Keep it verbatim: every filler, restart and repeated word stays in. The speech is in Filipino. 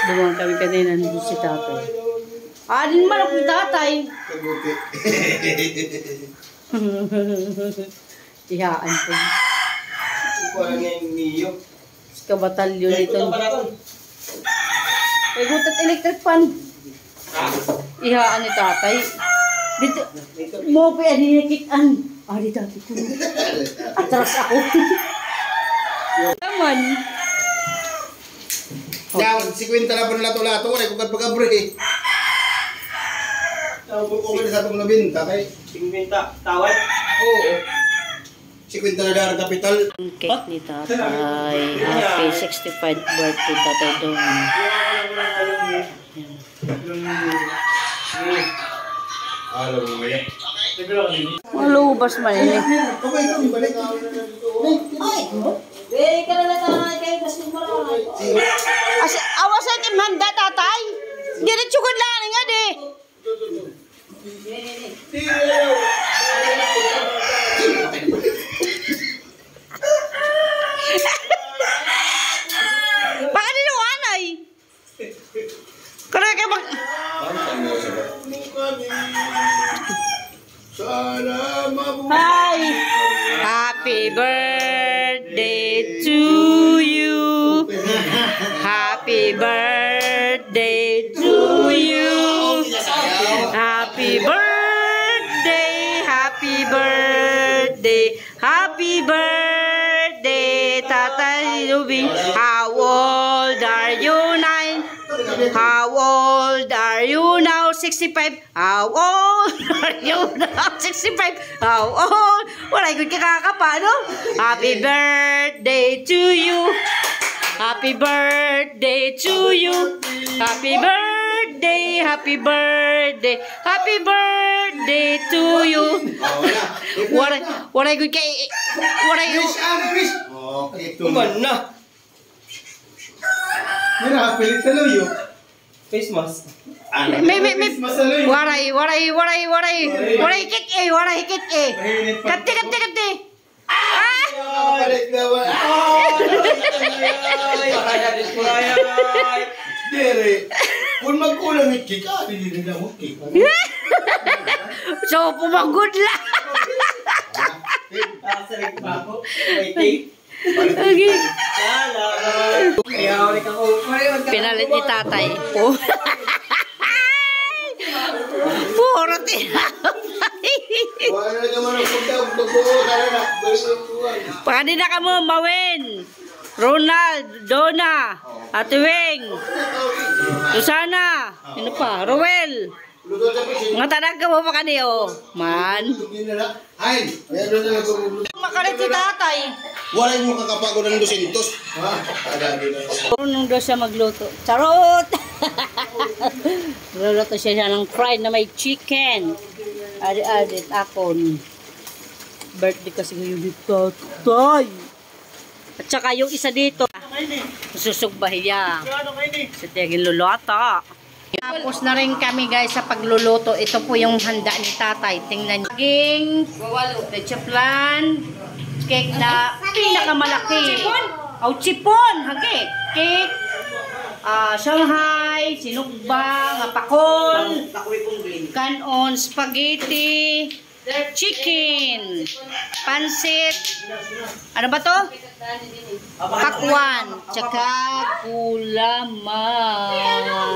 Dumaan kami kanina nandun si tatay. Anin man ako tatay. Kabuti. Ihaan ko. Parang yung niyo. Kabatalyon ito. Ay, gutat electric pan. Ihaan ni tatay. Dito, mo pa yan hinikitan. Ah, di tatay ko. Atras ako. Naman. Yan, si Quinta na po lato-lato. Wala ko pagkabre eh. Tawag ko kung sa itong nabinta kay Binta, tawad? oo. Si Quinta na darang kapital. Ang cake ni tatay. Happy sixty-fifth birthday tatay doon. Alam mo ba yan? Malubas man eh. Okay, ito yung balik. Eh, ka na na kayo kasi marami. As awas sa itim handa tatay. Diretso ko lang nga di. Baka niluanay. Kaya ka mag... Sana mabuhay. Hi! Happy birthday to you. Happy birthday to you. Happy birthday, happy birthday, happy birthday, Tatay Lubing. How old are you now? How old are you now? sixty-five. How old are you now? sixty-five. How old? Wala yung kakapa, no? Happy birthday to you. Happy birthday to you. Happy birthday, happy birthday, happy birthday to you. Wala, wala yung kay, wala yung... Okay, ito Kuman na. Mira, pilit na luyo. Face mask. May, may, may, waray, waray, waray, waray, waray hikit eh, waray hikit eh. Kati, kati, kati. Ah! Balik na ba? Dere, kung magkulang ng kika, hindi na mo kika. So, pumagod lang. Nakasalig pa ako. Waiting. Okay. Salamat. Kaya ulit ako. Pinalit ni tatay. Oh. Puro tinapay. Wala na naman ang pagkabuto. Tara na. Pagkadi na ka mo, Mawin. Ronald, Donna, Ate Weng, Susana, ano pa, Roel. Nga tanag ka mo pa kaniyo. Man. Ay, ayan doon na nagpapagluto. Makalit si tatay. Wala yung kakapagod ng dusintos. Ha? Nung doon siya magluto. Charot! Luluto siya siya ng fried na may chicken. Adi-adit akon. Birthday kasi ngayon ni tatay. At saka yung isa dito. Susugbahiya. Sa tiging luluto. Tapos na rin kami guys sa pagluluto. Ito po yung handa ni tatay. Tingnan niyo. Saging, leche flan, cake na pinakamalaki. Oh, chipon. Hagi. Cake. Uh, Shanghai, sinugba, pakon, kanon, spaghetti, chicken, pansit, ano ba to? Pakwan, tsaka gulaman.